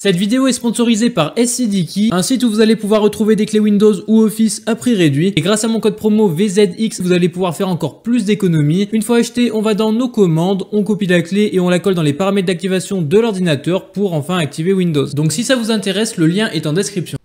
Cette vidéo est sponsorisée par SCDKey, un site où vous allez pouvoir retrouver des clés Windows ou Office à prix réduit. Et grâce à mon code promo VZX, vous allez pouvoir faire encore plus d'économies. Une fois acheté, on va dans nos commandes, on copie la clé et on la colle dans les paramètres d'activation de l'ordinateur pour enfin activer Windows. Donc si ça vous intéresse, le lien est en description.